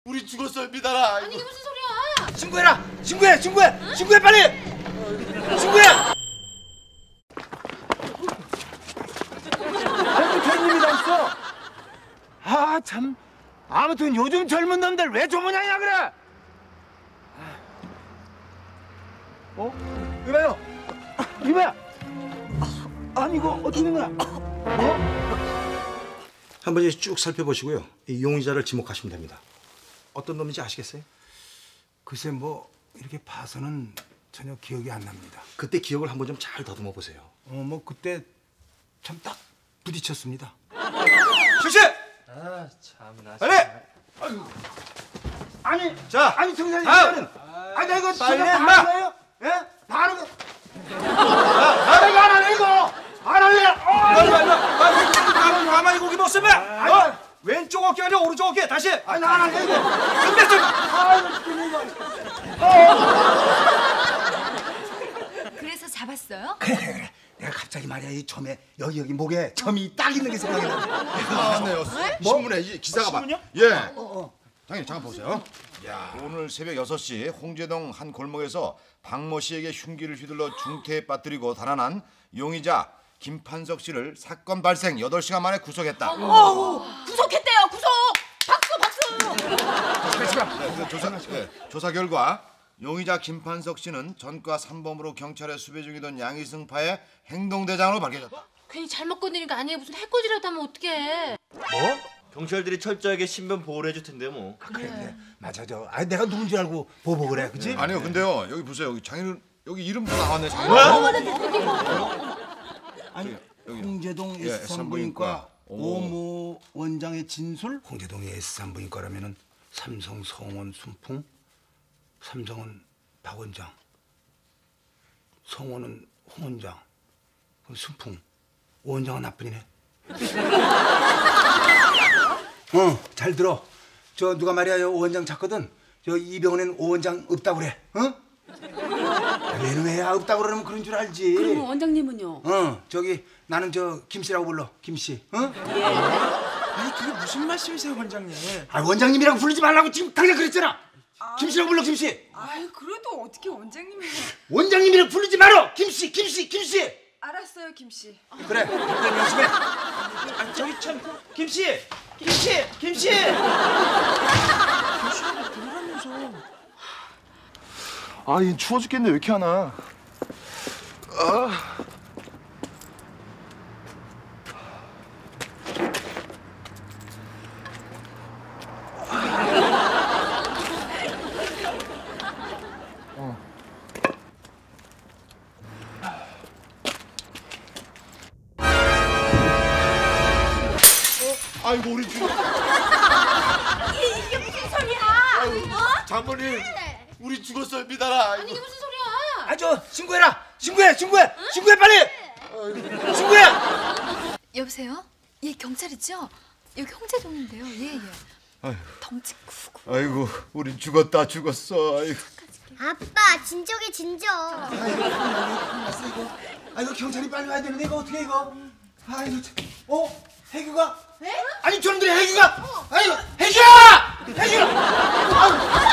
우리 죽었어요. 믿어라. 아니 이게 무슨 소리야? 신고해라. 신고해 빨리. 신고해. 아이고 죄님이 다 있어. 아 참. 아무튼 요즘 젊은 놈들 왜 저 모양이야 그래? 이봐요. 이봐야. 아니 이거 어떻게 된 거야? 한번 이제 쭉 살펴보시고요. 이 용의자를 지목하시면 됩니다. 어떤 놈인지 아시겠어요? 글쎄 뭐 이렇게 봐서는 전혀 기억이 안 납니다. 그때 기억을 한번 좀 잘 더듬어 보세요. 뭐 그때 참 딱 부딪혔습니다. 실시! 아 참나. 빨리! 아니, 자, 아니 정상님, 아니 나 이거 빨리 제가 임마! 다 하는 거예요? 예? 다 하는 거. 내가 안 할래 이거. 안 할래. 가만히 고기 먹으면 왼쪽 어깨 아니라 오른쪽 어깨 다시. 아니 나 안 할래 이거. 근데 좀. 그래서 잡았어요? 그래. 내가 갑자기 말이야 이 점에 여기 목에 점이 딱 있는 게 생각이 나. 나왔네요. 신문에 이 기사가 막. 신문이요? 예. 당연히 잠깐 보세요. 야, 오늘 새벽 6시 홍제동 한 골목에서 박모 씨에게 흉기를 휘둘러 중태에 빠뜨리고 달아난 용의자 김판석 씨를 사건 발생 8시간 만에 구속했다. 구속했대요. 구속. 박수. 조사 결과 용의자 김판석 씨는 전과 3범으로 경찰에 수배 중이던 양희승파의 행동대장으로 밝혀졌다. 괜히 잘못 건드리니까 아니에 무슨 해코지라도 하면 어떡해. 뭐? 경찰들이 철저하게 신변 보호를 해줄 텐데 뭐. 그래. 맞아 아니 내가 누군 줄 알고 보고 그래, 그치? 아니요, 근데요 여기 보세요. 여기 장인 여기 이름도 나왔네. 장인. 아니 여기. 홍제동 예, S3부인과 오. 오모 원장의 진술? 홍제동의 S3부인과라면은 삼성 성원 순풍, 삼성은 박 원장, 성원은 홍 원장, 순풍, 오 원장은 나뿐이네. 잘 들어. 저 누가 말이야 오 원장 찾거든. 저 이 병원엔 오 원장 없다고 그래. 왜 없다고 그러면 그런 줄 알지. 그럼 원장님은요? 저기 나는 저 김씨라고 불러. 김씨. 아니 그게 무슨 말씀이세요 원장님? 아 원장님이라고 부르지 말라고 지금 당장 그랬잖아. 김씨라고 불러 김씨. 아이 그래도 어떻게 원장님이? 원장님이라고 부르지 말어. 김씨. 알았어요 김씨. 그래. 그럼 열심히 해. 아 저기 참 김씨. 아, 이 추워 죽겠네. 왜 이렇게 하나? 아이고 우리 죽. 이게 무슨 소리야? 장모님, 우리 죽었어요. 믿어라. 아니 이게 무슨 소리야? 저 신고해라. 신고해 빨리. 신고해. 여보세요? 예, 경찰이죠? 여기 홍제동인데요. 예. 덩치 크고. 아이고, 우리 죽었어. 아이고. 아빠 진정해 진정. 이거 경찰이 빨리 와야 되는데 이거 어떻게 이거? 이거 참. 해규가? 아니 저놈들이 해규가? 아이고 해규야!